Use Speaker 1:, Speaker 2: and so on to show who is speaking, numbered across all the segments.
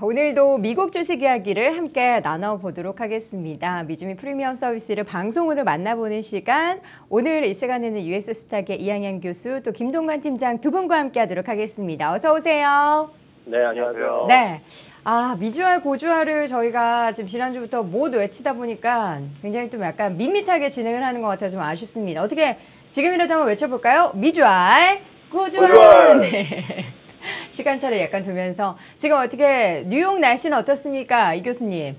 Speaker 1: 오늘도 미국 주식 이야기를 함께 나눠보도록 하겠습니다. 미주미 프리미엄 서비스를 방송으로 만나보는 시간. 오늘 이 시간에는 US스탁의 이항현 교수 또 김동관 팀장 두 분과 함께 하도록 하겠습니다. 어서 오세요.
Speaker 2: 네, 안녕하세요.
Speaker 1: 네. 미주알 고주알을 저희가 지금 지난주부터 못 외치다 보니까 굉장히 좀 약간 밋밋하게 진행을 하는 것 같아서 좀 아쉽습니다. 어떻게 지금이라도 한번 외쳐볼까요? 미주알 고주알. 네. 시간차를 약간 두면서 지금 어떻게 뉴욕 날씨는 어떻습니까? 이 교수님.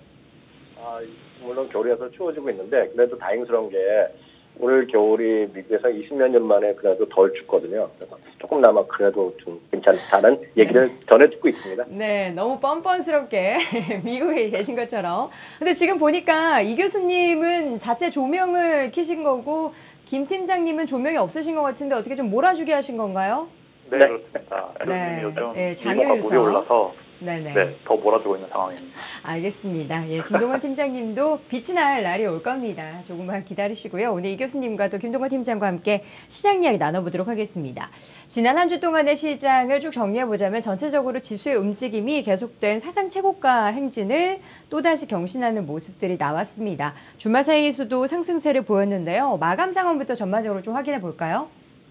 Speaker 2: 물론 겨울이라서 추워지고 있는데 그래도 다행스러운 게 올 겨울이 미국에서 20몇 년 만에 그래도 덜 춥거든요. 그래서 조금나마 그래도 좀 괜찮다는 얘기를 전해 듣고 있습니다.
Speaker 1: 네, 너무 뻔뻔스럽게 미국에 계신 것처럼. 근데 지금 보니까 이 교수님은 자체 조명을 켜신 거고 김 팀장님은 조명이 없으신 것 같은데 어떻게 좀 몰아주게 하신 건가요?
Speaker 3: 네, 그렇습니다.
Speaker 1: 네,
Speaker 3: 요즘
Speaker 1: 네,
Speaker 3: 미국가 물이 올라서
Speaker 1: 네네.
Speaker 3: 더 몰아주고 있는 상황입니다.
Speaker 1: 알겠습니다. 예, 김동관 팀장님도 빛이 날 날이 올 겁니다. 조금만 기다리시고요. 오늘 이 교수님과 또 김동관 팀장과 함께 시장 이야기 나눠보도록 하겠습니다. 지난 한 주 동안의 시장을 쭉 정리해보자면 전체적으로 지수의 움직임이 계속된 사상 최고가 행진을 또다시 경신하는 모습들이 나왔습니다. 주말 사이에서도 상승세를 보였는데요. 마감 상황부터 전반적으로 좀 확인해 볼까요?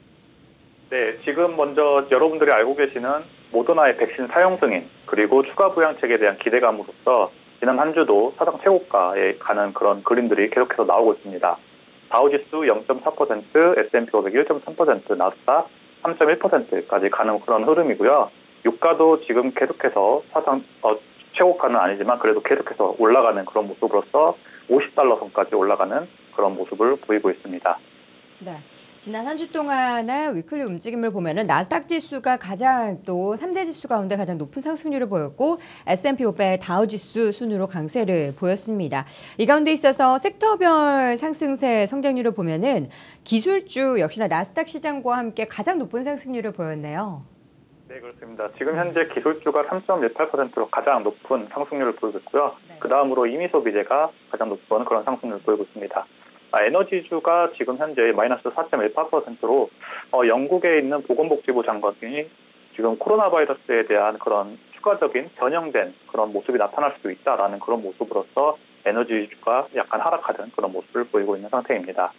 Speaker 3: 네, 지금 먼저 여러분들이 알고 계시는 모더나의 백신 사용 승인 그리고 추가 부양책에 대한 기대감으로써 지난 한 주도 사상 최고가에 가는 그런 그림들이 계속해서 나오고 있습니다. 다우지수 0.4%, S&P 500 1.3%, 나스닥 3.1%까지 가는 그런 흐름이고요. 유가도 지금 계속해서 사상 최고가는 아니지만 그래도 계속해서 올라가는 그런 모습으로서 50달러 선까지 올라가는 그런 모습을 보이고 있습니다.
Speaker 1: 네, 지난 한 주 동안의 위클리 움직임을 보면은 나스닥 지수가 가장 또 3대 지수 가운데 가장 높은 상승률을 보였고 S&P 500 다우 지수 순으로 강세를 보였습니다. 이 가운데 있어서 섹터별 상승세 성장률을 보면은 기술주 역시나 나스닥 시장과 함께 가장 높은 상승률을 보였네요.
Speaker 3: 네, 그렇습니다. 지금 현재 기술주가 3.18%로 가장 높은 상승률을 보이고 있고요.
Speaker 1: 네.
Speaker 3: 그 다음으로 임의소비재가 가장 높은 그런 상승률을 보이고 있습니다. 에너지주가 지금 현재 마이너스 4.18%로 영국에 있는 보건복지부 장관이 지금 코로나 바이러스에 대한 그런 추가적인 변형된 그런 모습이 나타날 수도 있다라는 그런 모습으로서 에너지주가 약간 하락하는 그런 모습을 보이고 있는 상태입니다.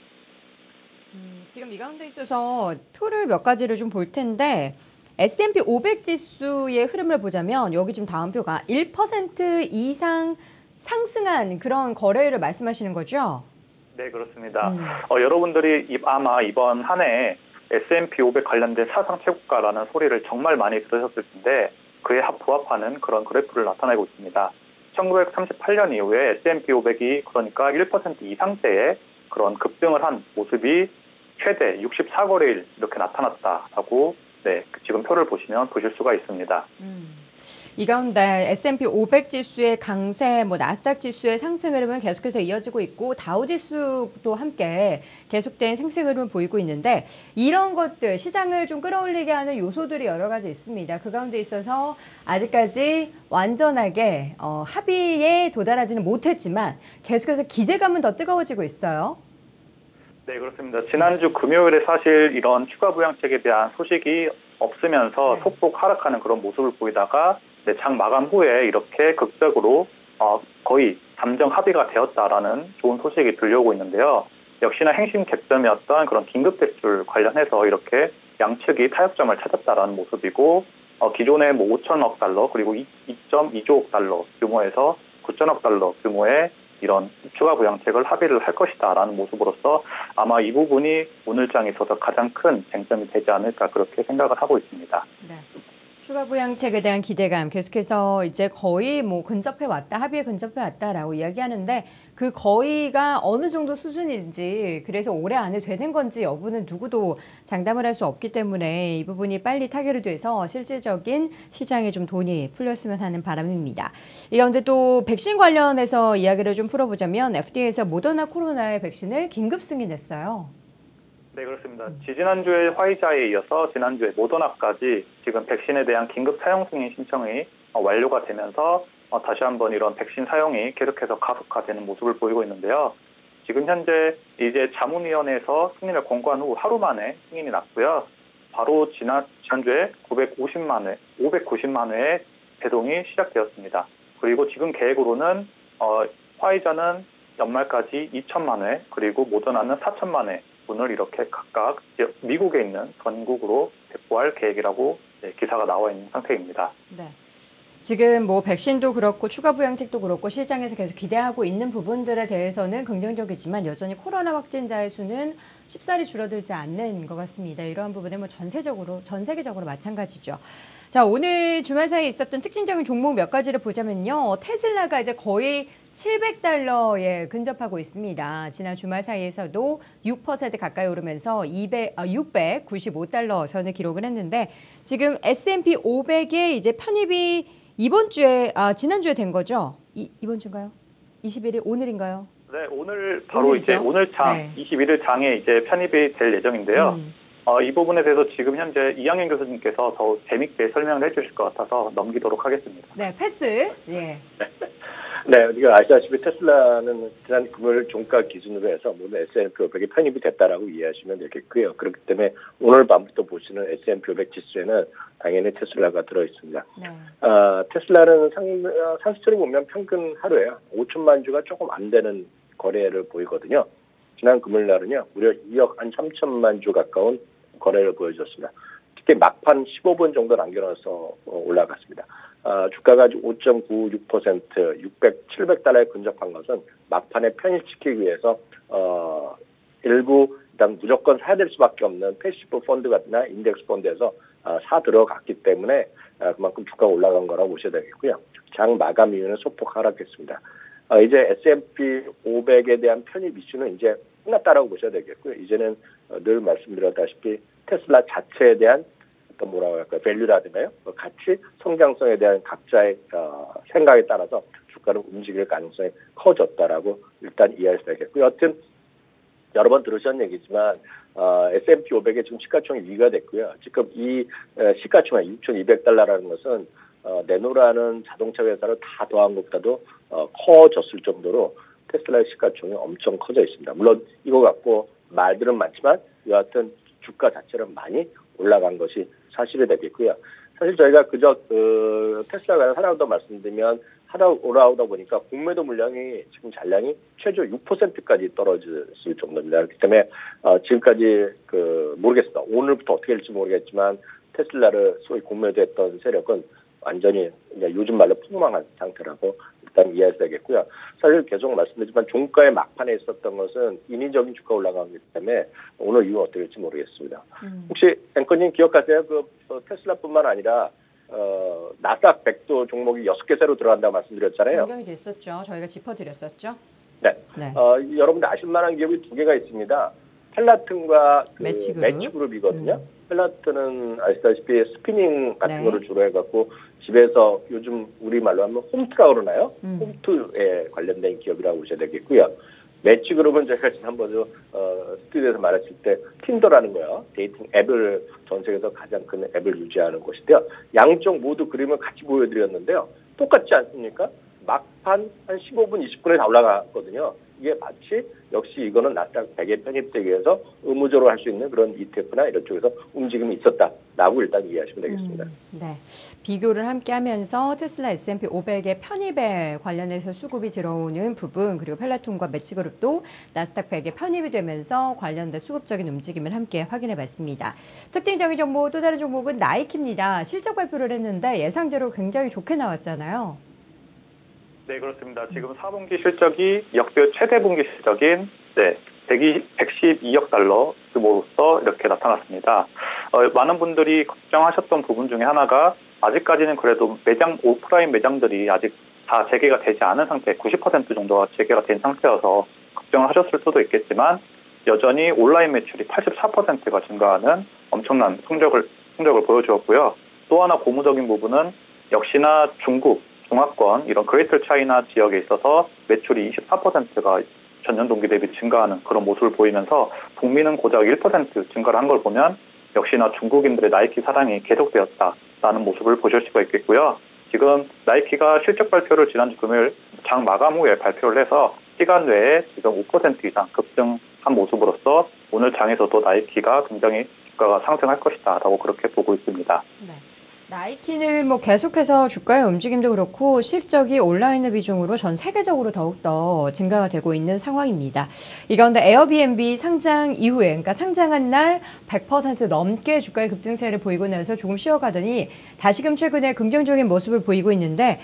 Speaker 1: 지금 이 가운데 있어서 표를 몇 가지를 좀 볼 텐데 S&P 500 지수의 흐름을 보자면 여기 지금 다음 표가 1% 이상 상승한 그런 거래일을 말씀하시는 거죠?
Speaker 3: 네, 그렇습니다. 여러분들이 아마 이번 한 해 S&P 500 관련된 사상 최고가라는 소리를 정말 많이 들으셨을 텐데 그에 부합하는 그런 그래프를 나타내고 있습니다. 1938년 이후에 S&P 500이 그러니까 1% 이상대의 그런 급등을 한 모습이 최대 64거래일 이렇게 나타났다라고 지금 표를 보시면 보실 수가 있습니다.
Speaker 1: 이 가운데 S&P 500 지수의 강세, 나스닥 지수의 상승 흐름은 계속해서 이어지고 있고 다우 지수도 함께 계속된 상승 흐름을 보이고 있는데 이런 것들 시장을 좀 끌어올리게 하는 요소들이 여러 가지 있습니다. 그 가운데 있어서 아직까지 완전하게 합의에 도달하지는 못했지만 계속해서 기대감은 더 뜨거워지고 있어요.
Speaker 3: 네, 그렇습니다. 지난주 금요일에 사실 이런 추가 부양책에 대한 소식이 없으면서 소폭 하락하는 그런 모습을 보이다가 장 마감 후에 이렇게 극적으로 거의 잠정 합의가 되었다라는 좋은 소식이 들려오고 있는데요. 역시나 행심 객점이었던 그런 긴급 대출 관련해서 이렇게 양측이 타협점을 찾았다라는 모습이고 기존의 5천억 달러 그리고 2.2조억 달러 규모에서 9천억 달러 규모의 이런 추가 부양책을 합의를 할 것이다라는 모습으로서 아마 이 부분이 오늘장에 있어서 가장 큰 쟁점이 되지 않을까 그렇게 생각을 하고 있습니다.
Speaker 1: 네. 추가 부양책에 대한 기대감 계속해서 이제 거의 근접해 왔다, 합의에 근접해 왔다라고 이야기하는데 그 거의가 어느 정도 수준인지 그래서 올해 안에 되는 건지 여부는 누구도 장담을 할 수 없기 때문에 이 부분이 빨리 타결이 돼서 실질적인 시장에 좀 돈이 풀렸으면 하는 바람입니다. 이 가운데 또 백신 관련해서 이야기를 좀 풀어보자면 FDA에서 모더나 코로나의 백신을 긴급 승인했어요.
Speaker 3: 네, 그렇습니다. 지지난주에 화이자에 이어서 지난주에 모더나까지 지금 백신에 대한 긴급 사용 승인 신청이 완료가 되면서 다시 한번 이런 백신 사용이 계속해서 가속화되는 모습을 보이고 있는데요. 지금 현재 이제 자문위원회에서 승인을 권고한 후 하루 만에 승인이 났고요. 바로 지난주에 590만 회의 배송이 시작되었습니다. 그리고 지금 계획으로는 화이자는 연말까지 2천만 회, 그리고 모더나는 4천만 회 분을 이렇게 각각 미국에 있는 전국으로 배포할 계획이라고 기사가 나와 있는 상태입니다.
Speaker 1: 네. 지금 뭐 백신도 그렇고 추가 부양책도 그렇고 시장에서 계속 기대하고 있는 부분들에 대해서는 긍정적이지만 여전히 코로나 확진자의 수는 쉽사리 줄어들지 않는 것 같습니다. 이러한 부분은 뭐 전 세계적으로 마찬가지죠. 자, 오늘 주말 사이에 있었던 특징적인 종목 몇 가지를 보자면요. 테슬라가 이제 거의 700달러에 근접하고 있습니다. 지난 주말 사이에서도 6% 가까이 오르면서 695달러 선을 기록을 했는데 지금 S&P 500에 이제 편입이 지난주에 된 거죠? 이번 주인가요? 21일 오늘인가요?
Speaker 3: 네, 오늘 바로
Speaker 1: 오늘이죠?
Speaker 3: 이제 오늘 장
Speaker 1: 네.
Speaker 3: 21일 장에 이제 편입이 될 예정인데요. 이 부분에 대해서 지금 현재 이양현 교수님께서 더 재밌게 설명을 해주실 것 같아서 넘기도록 하겠습니다.
Speaker 1: 네, 패스. 예.
Speaker 2: 네, 우리가 아시다시피 테슬라는 지난 금요일 종가 기준으로 해서 모든 S&P 500이 편입이 됐다라고 이해하시면 되겠고요. 그렇기 때문에 오늘 밤부터 보시는 S&P 500 지수에는 당연히 테슬라가 들어있습니다.
Speaker 1: 네.
Speaker 2: 테슬라는 상수처럼 보면 평균 하루에 5천만 주가 조금 안 되는 거래를 보이거든요. 지난 금요일 날은요, 무려 2억 한 3천만 주 가까운 거래를 보여줬습니다. 특히 막판 15분 정도 남겨놔서 올라갔습니다. 주가가 5.96%, 700달러에 근접한 것은 막판에 편입시키기 위해서 일부 일단 무조건 사야 될 수밖에 없는 패시브 펀드나 인덱스 펀드에서 사 들어갔기 때문에 그만큼 주가가 올라간 거라고 보셔야 되겠고요. 장 마감 이후는 소폭 하락했습니다. 이제 S&P 500에 대한 편입 이슈는 이제 끝났다라고 보셔야 되겠고요. 이제는 늘 말씀드렸다시피 테슬라 자체에 대한 어떤 뭐라고 할까요? 밸류라든가요? 가치, 성장성에 대한 각자의 생각에 따라서 주가는 움직일 가능성이 커졌다라고 일단 이해할 수 있겠고요. 여튼 여러 번 들으셨는 얘기지만 S&P 500의 지금 시가총액이 위가 됐고요. 지금 이 시가총액 6,200달러라는 것은 네노라는 자동차 회사를 다 더한 것보다도 커졌을 정도로 테슬라의 시가총액이 엄청 커져 있습니다. 물론 이거 갖고 말들은 많지만 여하튼 주가 자체는 많이 올라간 것이 사실이 되겠고요. 사실 저희가 그저 테슬라가 하나 더 말씀드리면 올라오다 보니까 공매도 물량이 지금 잔량이 최저 6%까지 떨어질 정도입니다. 그렇기 때문에 지금까지 모르겠습니다. 오늘부터 어떻게 될지 모르겠지만 테슬라를 소위 공매도했던 세력은 완전히 요즘 말로 폭망한 상태라고 일단 이해해야 되겠고요. 사실 계속 말씀드리지만 종가의 막판에 있었던 것은 인위적인 주가 올라가기 때문에 오늘 이후 어떻게 될지 모르겠습니다. 혹시 앵커님 기억하세요? 테슬라뿐만 아니라 나스닥 100도 종목이 6개 새로 들어간다고 말씀드렸잖아요.
Speaker 1: 변경이 됐었죠. 저희가 짚어드렸었죠.
Speaker 2: 네.
Speaker 1: 네.
Speaker 2: 여러분들 아실만한 기업이 2개가 있습니다. 펠라튼과 매치그룹이거든요. 펠라튼은 아시다시피 스피닝 같은
Speaker 1: 네.
Speaker 2: 거를 주로 해갖고 집에서 요즘 우리말로 하면 홈트라고 그러나요? 홈트에 관련된 기업이라고 보셔야 되겠고요. 매치그룹은 제가 지난번에 스튜디오에서 말했을 때 틴더라는 거요. 데이팅 앱을 전 세계에서 가장 큰 앱을 유지하는 곳인데요. 양쪽 모두 그림을 같이 보여드렸는데요. 똑같지 않습니까? 막판 한 15분, 20분에 다 올라갔거든요. 이게 마치 역시 이거는 나스닥 100에 편입되기 위해서 의무적으로 할 수 있는 그런 ETF나 이런 쪽에서 움직임이 있었다라고 일단 이해하시면 되겠습니다.
Speaker 1: 네. 비교를 함께 하면서 테슬라 S&P 500의 편입에 관련해서 수급이 들어오는 부분 그리고 펠라톤과 매치그룹도 나스닥 100에 편입이 되면서 관련된 수급적인 움직임을 함께 확인해 봤습니다. 특징적인 정보 또 다른 종목은 나이키입니다. 실적 발표를 했는데 예상대로 굉장히 좋게 나왔잖아요.
Speaker 3: 네, 그렇습니다. 지금 4분기 실적이 역대 최대 분기 실적인 112억 달러 규모로서 이렇게 나타났습니다. 많은 분들이 걱정하셨던 부분 중에 하나가 아직까지는 그래도 오프라인 매장들이 아직 다 재개가 되지 않은 상태, 90% 정도가 재개가 된 상태여서 걱정을 하셨을 수도 있겠지만 여전히 온라인 매출이 84%가 증가하는 엄청난 성적을 보여주었고요. 또 하나 고무적인 부분은 역시나 중화권 이런 그레이터 차이나 지역에 있어서 매출이 24%가 전년 동기 대비 증가하는 그런 모습을 보이면서 북미는 고작 1% 증가를 한 걸 보면 역시나 중국인들의 나이키 사랑이 계속되었다라는 모습을 보실 수가 있겠고요. 지금 나이키가 실적 발표를 지난주 금요일 장 마감 후에 발표를 해서 시간 내에 지금 5% 이상 급등한 모습으로서 오늘 장에서도 나이키가 굉장히 주가가 상승할 것이다라고 그렇게 보고 있습니다.
Speaker 1: 네. 나이키는 뭐 계속해서 주가의 움직임도 그렇고 실적이 온라인의 비중으로 전 세계적으로 더욱더 증가가 되고 있는 상황입니다. 이 가운데 에어비앤비 상장 이후에, 그러니까 상장한 날 100% 넘게 주가의 급등세를 보이고 나서 조금 쉬어가더니 다시금 최근에 긍정적인 모습을 보이고 있는데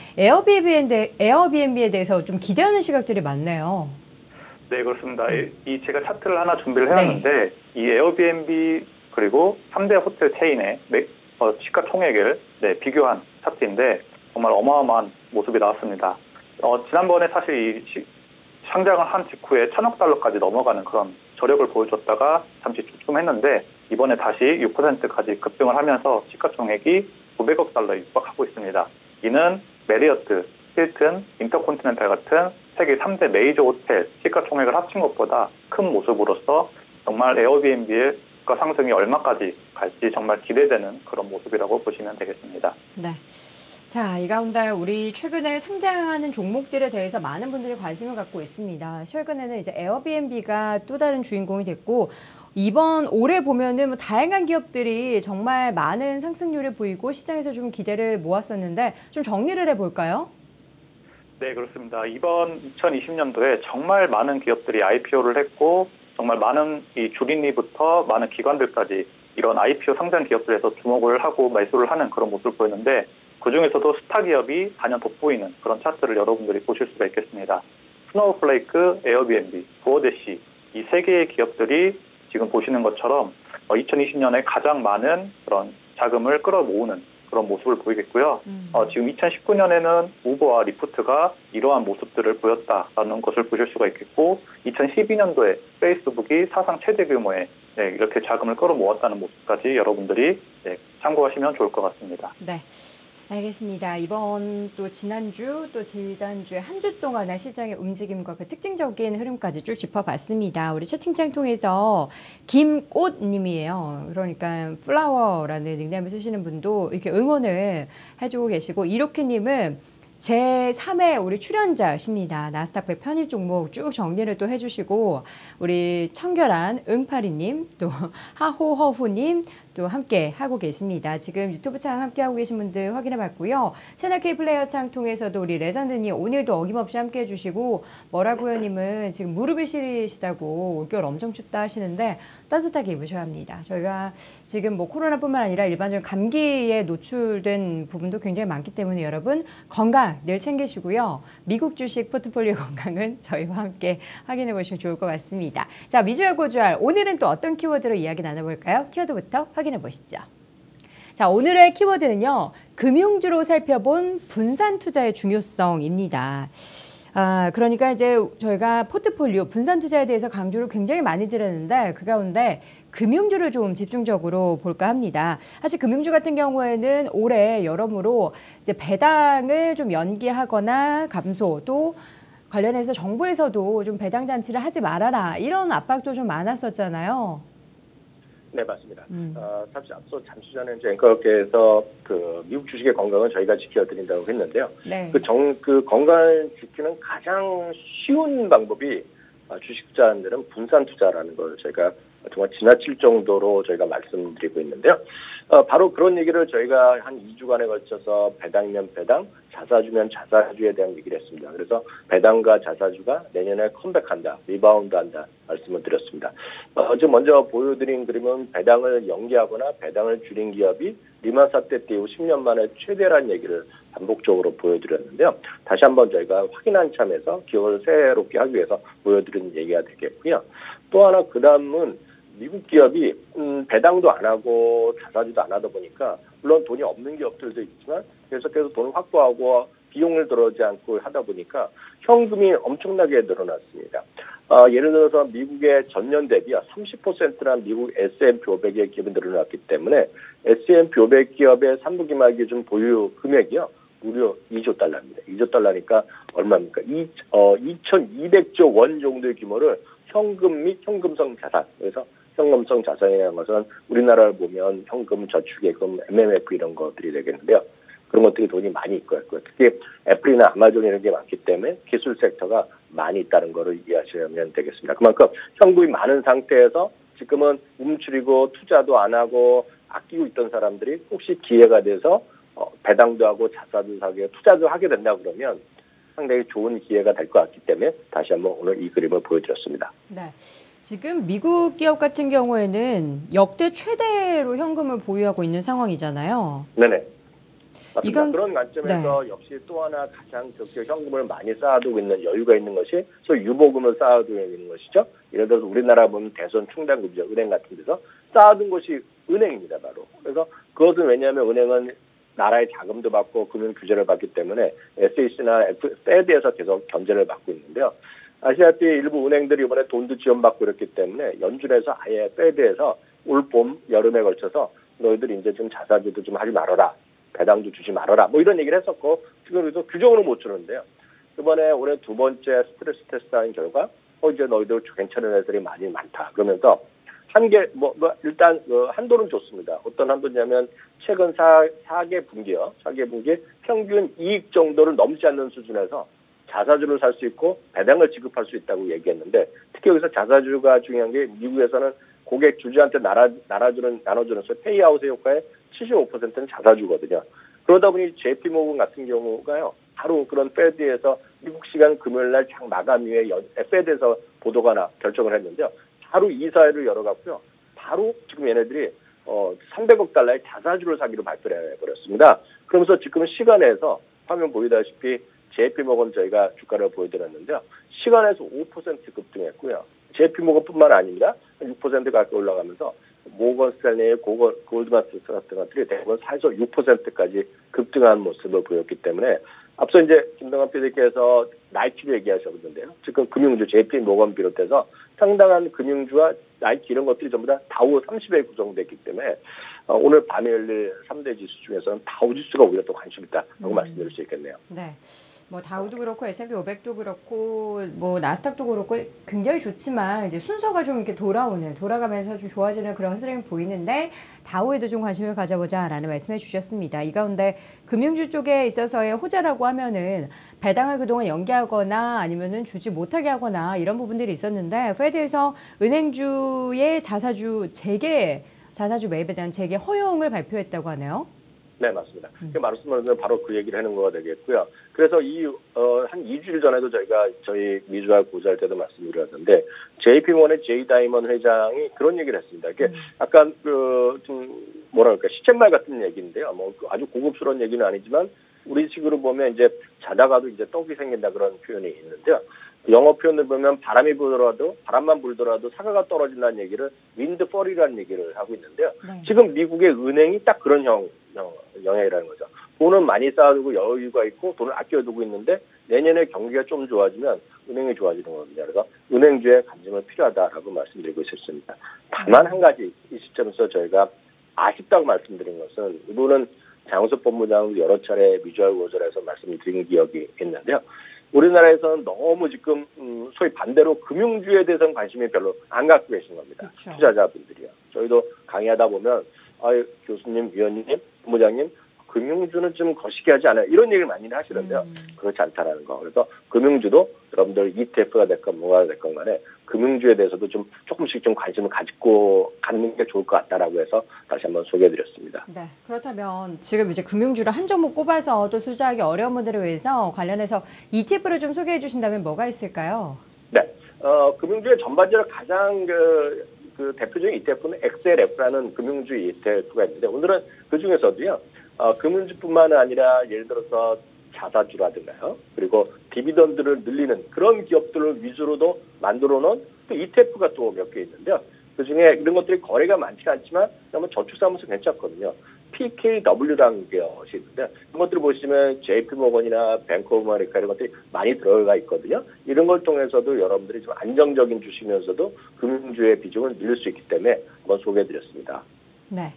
Speaker 1: 에어비앤비에 대해서 좀 기대하는 시각들이 많네요.
Speaker 3: 네, 그렇습니다. 이 제가 차트를 하나 준비를 해왔는데 이 에어비앤비 그리고 3대 호텔 체인의 시가총액을 비교한 차트인데 정말 어마어마한 모습이 나왔습니다. 지난번에 사실 이 상장을 한 직후에 1,000억 달러까지 넘어가는 그런 저력을 보여줬다가 잠시 주춤했는데 이번에 다시 6%까지 급등을 하면서 시가총액이 900억 달러에 육박하고 있습니다. 이는 메리어트, 힐튼, 인터컨티넨탈 같은 세계 3대 메이저 호텔 시가총액을 합친 것보다 큰 모습으로서 정말 에어비앤비의 상승이 얼마까지 갈지 정말 기대되는 그런 모습이라고 보시면 되겠습니다.
Speaker 1: 네. 자, 이 가운데 우리 최근에 상장하는 종목들에 대해서 많은 분들이 관심을 갖고 있습니다. 최근에는 이제 에어비앤비가 또 다른 주인공이 됐고 이번 올해 보면은 뭐 다양한 기업들이 정말 많은 상승률을 보이고 시장에서 좀 기대를 모았었는데 좀 정리를 해볼까요?
Speaker 3: 네, 그렇습니다. 이번 2020년도에 정말 많은 기업들이 IPO를 했고 정말 많은 이 주린이부터 많은 기관들까지 이런 IPO 상장 기업들에서 주목을 하고 매수를 하는 그런 모습을 보였는데 그중에서도 스타 기업이 단연 돋보이는 그런 차트를 여러분들이 보실 수가 있겠습니다. 스노우플레이크, 에어비앤비, 도어대시 이 세 개의 기업들이 지금 보시는 것처럼 2020년에 가장 많은 그런 자금을 끌어모으는 그런 모습을 보이겠고요. 지금 2019년에는 우버와 리프트가 이러한 모습들을 보였다라는 것을 보실 수가 있겠고 2012년도에 페이스북이 사상 최대 규모의 이렇게 자금을 끌어모았다는 모습까지 여러분들이 참고하시면 좋을 것 같습니다.
Speaker 1: 네. 알겠습니다. 이번 또 지난주 또 지난주에 한 주 동안의 시장의 움직임과 그 특징적인 흐름까지 쭉 짚어봤습니다. 우리 채팅창 통해서 김꽃님이에요. 그러니까 플라워라는 닉네임을 쓰시는 분도 이렇게 응원을 해주고 계시고 이로키님은 제3회 우리 출연자십니다. 나스닥 100 편입 종목 쭉 정리를 또 해주시고 우리 청결한 응파리님 또 하호허후님 또 함께 하고 계십니다. 지금 유튜브 창 함께 하고 계신 분들 확인해 봤고요. 채널K 플레이어 창 통해서도 우리 레전드님 오늘도 어김없이 함께 해주시고 뭐라고요님은 지금 무릎이 시리시다고 올겨울 엄청 춥다 하시는데 따뜻하게 입으셔야 합니다. 저희가 지금 뭐 코로나뿐만 아니라 일반적인 감기에 노출된 부분도 굉장히 많기 때문에 여러분 건강 늘 챙기시고요. 미국 주식 포트폴리오 건강은 저희와 함께 확인해 보시면 좋을 것 같습니다. 자, 미주알 고주알 오늘은 또 어떤 키워드로 이야기 나눠볼까요? 키워드부터 확인해 보시죠. 자, 오늘의 키워드는요. 금융주로 살펴본 분산 투자의 중요성입니다. 그러니까 이제 저희가 포트폴리오 분산 투자에 대해서 강조를 굉장히 많이 드렸는데 그 가운데 금융주를 좀 집중적으로 볼까 합니다. 사실 금융주 같은 경우에는 올해 여러모로 이제 배당을 좀 연기하거나 감소 또 관련해서 정부에서도 좀 배당 잔치를 하지 말아라 이런 압박도 좀 많았었잖아요.
Speaker 2: 네, 맞습니다. 사실 앞서 잠시 전에 이제 앵커께서 그 미국 주식의 건강은 저희가 지켜드린다고 했는데요.
Speaker 1: 네.
Speaker 2: 그 건강을 지키는 가장 쉬운 방법이 주식 투자자들은 분산 투자라는 걸 저희가 정말 지나칠 정도로 저희가 말씀드리고 있는데요. 바로 그런 얘기를 저희가 한 2주간에 걸쳐서 배당이면 배당, 자사주면 자사주에 대한 얘기를 했습니다. 그래서 배당과 자사주가 내년에 컴백한다, 리바운드한다 말씀을 드렸습니다. 어제 먼저 보여드린 그림은 배당을 연기하거나 배당을 줄인 기업이 리만 사태 때 이후 10년 만에 최대라는 얘기를 반복적으로 보여드렸는데요. 다시 한번 저희가 확인한 참에서 기업을 새롭게 하기 위해서 보여드린 얘기가 되겠고요. 또 하나 그 다음은 미국 기업이 배당도 안 하고 자사주도 안 하다 보니까 물론 돈이 없는 기업들도 있지만 계속해서 돈을 확보하고 비용을 들어오지 않고 하다 보니까 현금이 엄청나게 늘어났습니다. 예를 들어서 미국의 전년 대비 30%란 미국 S&P 500의 기업이 늘어났기 때문에 S&P 500 기업의 3분기 말 기준 보유 금액이요. 무려 2조 달러입니다. 2조 달러니까 얼마입니까? 2,200조 원 정도의 규모를 현금 및 현금성 자산, 그래서 현금성 자산이라는 것은 우리나라를 보면 현금, 저축예금, MMF 이런 것들이 되겠는데요. 그런 것들이 돈이 많이 있고요. 특히 애플이나 아마존 이런 게 많기 때문에 기술 섹터가 많이 있다는 것을 이해하시면 되겠습니다. 그만큼 현금이 많은 상태에서 지금은 움츠리고 투자도 안 하고 아끼고 있던 사람들이 혹시 기회가 돼서 배당도 하고 자사도 사게 투자도 하게 된다 그러면 상당히 좋은 기회가 될 것 같기 때문에 다시 한번 오늘 이 그림을 보여드렸습니다.
Speaker 1: 네. 지금 미국 기업 같은 경우에는 역대 최대로 현금을 보유하고 있는 상황이잖아요.
Speaker 2: 네네. 맞습니다.
Speaker 1: 이건
Speaker 2: 그런 관점에서 역시 또 하나 가장 적게 현금을 많이 쌓아두고 있는 여유가 있는 것이 소위 유보금을 쌓아두고 있는 것이죠. 예를 들어서 우리나라 보면 대선 충당금이죠. 은행 같은 데서 쌓아둔 것이 은행입니다. 바로. 그래서 그것은 왜냐하면 은행은 나라의 자금도 받고 금융 규제를 받기 때문에 SEC나 페드에서 계속 견제를 받고 있는데요. 아시다시피 일부 은행들이 이번에 돈도 지원받고 이랬기 때문에 연준에서 아예 페드에서 올 봄, 여름에 걸쳐서 너희들 이제 좀 자사주도 좀 하지 말아라. 배당도 주지 말아라. 뭐 이런 얘기를 했었고 지금 그래서 규정으로 못 주는데요. 이번에 올해 두 번째 스트레스 테스트한 결과 이제 너희들 괜찮은 애들이 많이 많다. 그러면서 일단 한도는 좋습니다. 어떤 한도냐면 최근 4개 분기요. 4개 분기 평균 이익 정도를 넘지 않는 수준에서 자사주를 살 수 있고 배당을 지급할 수 있다고 얘기했는데 특히 여기서 자사주가 중요한 게 미국에서는 고객 주주한테 나눠주는 페이아웃의 효과의 75%는 자사주거든요. 그러다 보니 JP모건 같은 경우가요. 바로 그런 페드에서 미국 시간 금요일 날 장 마감 이후에 페드에서 보도가 결정을 했는데요. 바로 이사회를 열어갖고요. 바로 지금 얘네들이 300억 달러의 자사주를 사기로 발표를 해버렸습니다. 그러면서 지금 시간에서 화면 보이다시피 JP모건 저희가 주가를 보여드렸는데요. 시간에서 5% 급등했고요. JP모건뿐만 아닙니다. 6% 가까이 올라가면서 모건 스탠리의 골드만삭스 같은 것들이 대부분 4에서 6%까지 급등한 모습을 보였기 때문에 앞서 이제 김동완 PD께서 나이키를 얘기하셨는데요. 지금 금융주 JP모건 비롯해서 상당한 금융주와 나이키 이런 것들이 전부 다 다우 30에 구성됐기 때문에 오늘 밤에 열릴 3대 지수 중에서는 다우 지수가 오히려 더 관심 있다라고 말씀드릴 수 있겠네요.
Speaker 1: 네. 뭐 다우도 그렇고 S&P 500도 그렇고 뭐 나스닥도 그렇고 굉장히 좋지만 이제 순서가 좀 이렇게 돌아가면서 좀 좋아지는 그런 흐름이 보이는데 다우에도 좀 관심을 가져보자라는 말씀해 주셨습니다. 이 가운데 금융주 쪽에 있어서의 호재라고 하면은 배당을 그동안 연기하거나 아니면은 주지 못하게 하거나 이런 부분들이 있었는데 페드에서 은행주의 자사주 매입에 대한 재개 허용을 발표했다고 하네요.
Speaker 2: 네, 맞습니다. 말씀하신 바로 그 얘기를 하는 거가 되겠고요. 그래서 한 2주일 전에도 저희 미주알 고지할 때도 말씀드렸는데, JP모건의 제이 다이먼 회장이 그런 얘기를 했습니다. 이게 약간, 시쳇말 같은 얘기인데요. 아주 고급스러운 얘기는 아니지만, 우리식으로 보면 이제 자다가도 이제 떡이 생긴다 그런 표현이 있는데요. 영어 표현을 보면 바람만 불더라도 사과가 떨어진다는 얘기를 윈드펄이라는 얘기를 하고 있는데요.
Speaker 1: 네.
Speaker 2: 지금 미국의 은행이 딱 그런 영향이라는 거죠. 돈은 많이 쌓아두고 여유가 있고 돈을 아껴두고 있는데 내년에 경기가 좀 좋아지면 은행이 좋아지는 겁니다. 그래서 은행주에 관심은 필요하다라고 말씀드리고 있었습니다. 다만 한 가지 이 시점에서 저희가 아쉽다고 말씀드린 것은 이분은 장우석 본부장도 여러 차례 미주알 고절에서 말씀드린 기억이 있는데요. 우리나라에서는 너무 지금 소위 반대로 금융주에 대해서는 관심이 별로 안 갖고 계신 겁니다.
Speaker 1: 그렇죠.
Speaker 2: 투자자분들이요. 저희도 강의하다 보면 교수님, 위원님, 본부장님 금융주는 좀 거시기 하지 않아요. 이런 얘기를 많이 하시는데요. 그렇지 않다라는 거. 그래서 금융주도 여러분들 ETF가 됐건 뭐가 됐건 간에 금융주에 대해서도 조금씩 관심을 갖는 게 좋을 것 같다라고 해서 다시 한번 소개해드렸습니다.
Speaker 1: 네. 그렇다면 지금 이제 금융주를 한 종목 꼽아서 또 투자하기 어려운 분들을 위해서 관련해서 ETF를 좀 소개해 주신다면 뭐가 있을까요?
Speaker 2: 네. 금융주의 전반적으로 가장 그 대표적인 ETF는 XLF라는 금융주 ETF가 있는데 오늘은 그 중에서도요. 금융주뿐만 아니라 예를 들어서 자사주라든가요. 그리고 디비던드를 늘리는 그런 기업들을 위주로도 만들어 놓은 또 ETF가 또 몇 개 있는데요. 그중에 이런 것들이 거래가 많지 않지만 그러면 저축사무소 괜찮거든요. PKW라는 것이 있는데 이런 것들을 보시면 JP모건이나 뱅크 오브 아메리카 이런 것들이 많이 들어가 있거든요. 이런 걸 통해서도 여러분들이 좀 안정적인 주시면서도 금융주의 비중을 늘릴 수 있기 때문에 한번 소개해드렸습니다.
Speaker 1: 네.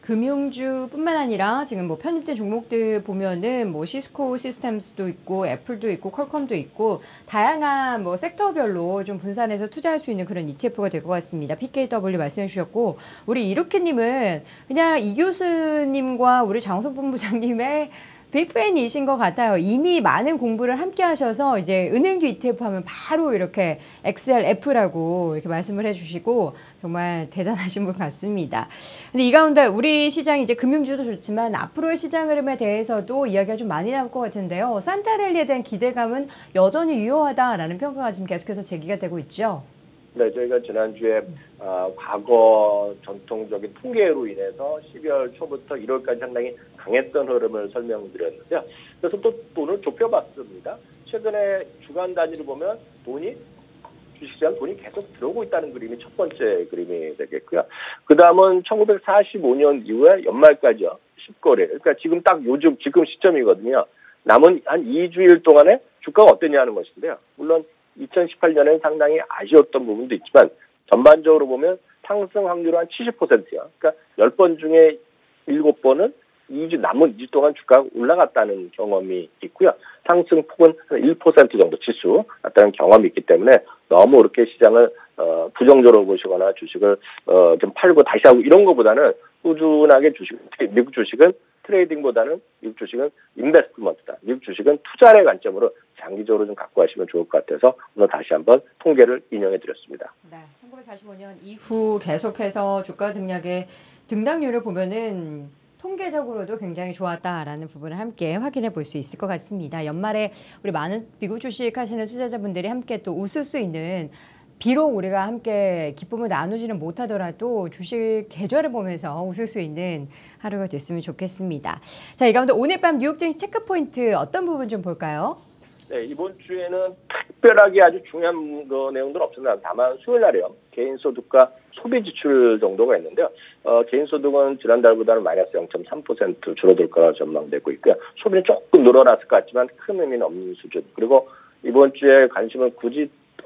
Speaker 1: 금융주뿐만 아니라 지금 뭐 편입된 종목들 보면은 뭐 시스코 시스템스도 있고 애플도 있고 퀄컴도 있고 다양한 뭐 섹터별로 좀 분산해서 투자할 수 있는 그런 ETF가 될 것 같습니다. PKW 말씀해 주셨고 우리 이루키님은 그냥 이 교수님과 우리 장우석 본부장님의 빅팬이신 것 같아요. 이미 많은 공부를 함께 하셔서 이제 은행주 ETF 하면 바로 이렇게 XLF라고 이렇게 말씀을 해주시고 정말 대단하신 분 같습니다. 근데 이 가운데 우리 시장이 이제 금융주도 좋지만 앞으로의 시장 흐름에 대해서도 이야기가 좀 많이 나올 것 같은데요. 산타랠리에 대한 기대감은 여전히 유효하다라는 평가가 지금 계속해서 제기가 되고 있죠.
Speaker 2: 네, 저희가 지난주에 과거 전통적인 통계로 인해서 12월 초부터 1월까지 상당히 강했던 흐름을 설명드렸는데요. 그래서 또 돈을 좁혀봤습니다. 최근에 주간 단위로 보면 주식시장 돈이 계속 들어오고 있다는 그림이 첫 번째 그림이 되겠고요. 그 다음은 1945년 이후에 연말까지요. 10거래. 그러니까 지금 딱 지금 시점이거든요. 남은 한 2주일 동안에 주가가 어땠냐는 것인데요. 물론 2018년에는 상당히 아쉬웠던 부분도 있지만 전반적으로 보면 상승 확률은 한 70%야. 그러니까 10번 중에 7번은 남은 2주 동안 주가가 올라갔다는 경험이 있고요. 상승 폭은 한 1% 정도 지수 났다는 경험이 있기 때문에 너무 그렇게 시장을 부정적으로 보시거나 주식을 좀 팔고 다시 하고 이런 것보다는 꾸준하게 미국 주식은 트레이딩보다는 미국 주식은 인베스트먼트다. 미국 주식은 투자의 관점으로 장기적으로 좀 갖고 가시면 좋을 것 같아서 오늘 다시 한번 통계를 인용해 드렸습니다.
Speaker 1: 네, 1945년 이후 계속해서 주가 등락의 등락률을 보면은 통계적으로도 굉장히 좋았다라는 부분을 함께 확인해 볼 수 있을 것 같습니다. 연말에 우리 많은 미국 주식 하시는 투자자분들이 함께 또 웃을 수 있는 비록 우리가 함께 기쁨을 나누지는 못하더라도 주식 계좌를 보면서 웃을 수 있는 하루가 됐으면 좋겠습니다. 자, 이 가운데 오늘 밤 뉴욕 증시 체크 포인트 어떤 부분 좀 볼까요?
Speaker 2: 네, 이번 주에는 특별하게 아주 중요한 내용들은 없습니다. 다만 수요일 날이요. 개인소득과 소비지출 정도가 있는데요. 개인소득은 지난달보다는 마이너스 0.3% 줄어들 거라 전망되고 있고요. 소비는 조금 늘어났을 것 같지만 큰 의미는 없는 수준. 그리고 이번 주에 관심을 굳이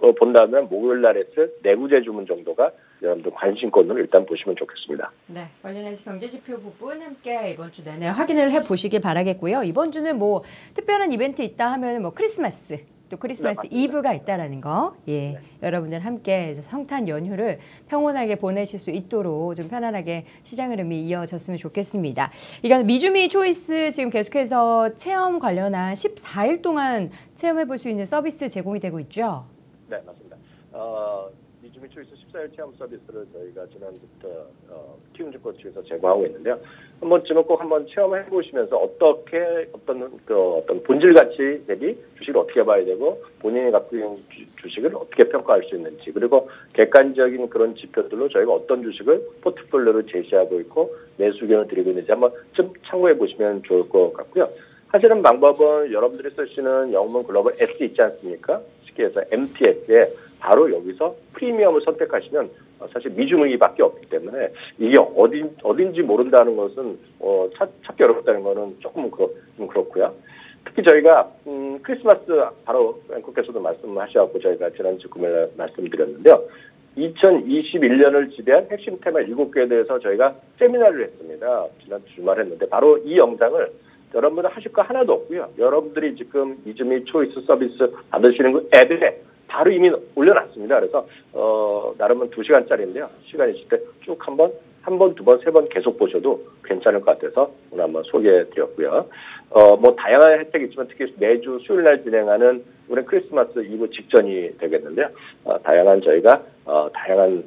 Speaker 2: 본다면 목요일 날 했을 내구재 주문 정도가 여러분들 관심권으로 일단 보시면 좋겠습니다.
Speaker 1: 네, 관련해서 경제지표 부분 함께 이번 주 내내 확인을 해보시기 바라겠고요. 이번 주는 뭐 특별한 이벤트 있다 하면 뭐 크리스마스 또 크리스마스
Speaker 2: 네,
Speaker 1: 이브가 있다라는 거, 예,
Speaker 2: 네.
Speaker 1: 여러분들 함께 성탄 연휴를 평온하게 보내실 수 있도록 좀 편안하게 시장 흐름이 이어졌으면 좋겠습니다. 이건 미주미 초이스 지금 계속해서 체험 관련한 14일 동안 체험해볼 수 있는 서비스 제공이 되고 있죠.
Speaker 2: 네, 맞습니다. 미주미 초이스 14일 체험 서비스를 저희가 지난주부터 키움증권 측에서 제공하고 있는데요. 한 번쯤은 꼭 한번 체험해 보시면서 어떤 본질 가치 대비 주식을 어떻게 봐야 되고 본인이 갖고 있는 주식을 어떻게 평가할 수 있는지 그리고 객관적인 그런 지표들로 저희가 어떤 주식을 포트폴리오로 제시하고 있고 매수 의견을 드리고 있는지 한번 좀 참고해 보시면 좋을 것 같고요. 하시는 방법은 여러분들이 쓰시는 영문 글로벌 S 있지 않습니까? 쉽게 해서 MTS에 바로 여기서 프리미엄을 선택하시면 사실 미주무이밖에 없기 때문에 이게 어딘지 모른다는 것은 찾기 어렵다는 것은 조금 그렇고요. 특히 저희가 크리스마스 바로 앵커께서도 말씀하셔서 저희가 지난주 금요일에 말씀드렸는데요. 2021년을 지배한 핵심 테마 7개에 대해서 저희가 세미나를 했습니다. 지난 주말 했는데 바로 이 영상을 여러분들 하실 거 하나도 없고요. 여러분들이 지금 미주미 초이스 서비스 받으시는 그 앱에 바로 이미 올려놨습니다. 그래서 나름은 2시간짜리인데요. 시간 있을 때 쭉 한 번, 두 번, 세 번 계속 보셔도 괜찮을 것 같아서 오늘 한번 소개해드렸고요. 뭐 다양한 혜택이 있지만 특히 매주 수요일 날 진행하는 올해 크리스마스 이브 직전이 되겠는데요. 다양한 저희가 다양한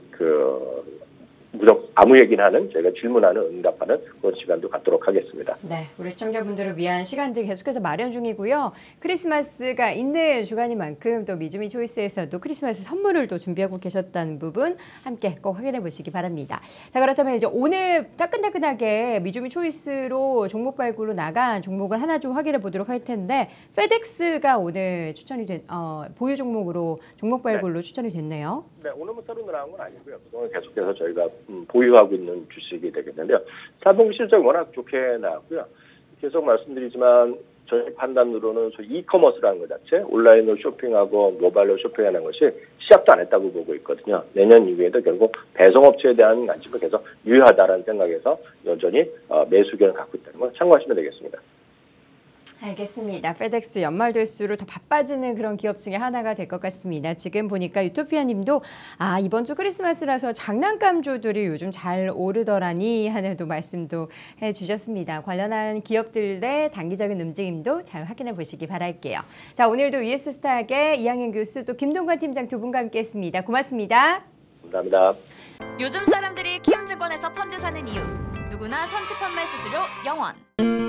Speaker 2: 무조건 아무 얘기나 하는 저희가 질문하는 응답하는 그런 시간도 갖도록 하겠습니다.
Speaker 1: 네, 우리 시청자분들을 위한 시간들 계속해서 마련 중이고요. 크리스마스가 있는 주간인 만큼 또 미주미 초이스에서도 크리스마스 선물을 또 준비하고 계셨다는 부분 함께 꼭 확인해 보시기 바랍니다. 자, 그렇다면 이제 오늘 따끈따끈하게 미주미 초이스로 종목 발굴로 나간 종목을 하나 좀 확인해 보도록 할 텐데 페덱스가 오늘 추천이 된 보유 종목으로 종목 발굴로 추천이 됐네요.
Speaker 2: 네, 오늘은 새로 나온 건 아니고요. 그동안 계속해서 저희가 보유하고 있는 주식이 되겠는데요. 4분기 실적이 워낙 좋게 나왔고요. 계속 말씀드리지만 저희 판단으로는 이커머스라는 것 자체 온라인으로 쇼핑하고 모바일로 쇼핑하는 것이 시작도 안 했다고 보고 있거든요. 내년 이후에도 결국 배송업체에 대한 관심은 계속 유효하다는 생각에서 여전히 매수 의견을 갖고 있다는 걸 참고하시면 되겠습니다.
Speaker 1: 알겠습니다. 페덱스 연말 될수록 더 바빠지는 그런 기업 중에 하나가 될 것 같습니다. 지금 보니까 유토피아 님도 이번 주 크리스마스라서 장난감주들이 요즘 잘 오르더라니 하는 또 말씀도 해주셨습니다. 관련한 기업들의 단기적인 움직임도 잘 확인해 보시기 바랄게요. 자, 오늘도 ES스탁의 이항현 교수 또 김동관 팀장 두 분과 함께했습니다. 고맙습니다.
Speaker 2: 감사합니다.
Speaker 4: 요즘 사람들이 키움증권에서 펀드 사는 이유. 누구나 선취 판매 수수료 0원.